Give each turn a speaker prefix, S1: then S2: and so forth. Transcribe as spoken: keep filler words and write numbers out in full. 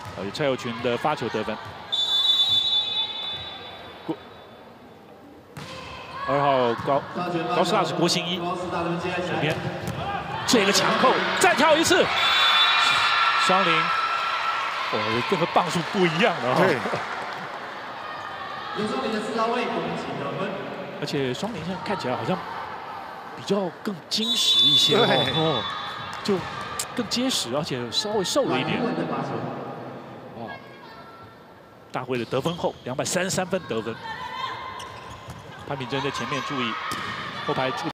S1: 呃，蔡友群的发球得分。郭二号高高师大是郭兴一，左边这个强扣再跳一次，双林，哦，这个磅数不一样了哈。对。
S2: 刘双林的四号位攻击得分，
S1: 而且双林现在看起来好像比较更精实一些哦，就更结实，而且稍微瘦了一点。哇！大会的得分后，两百三十三分得分。潘品珍在前面注意后排注。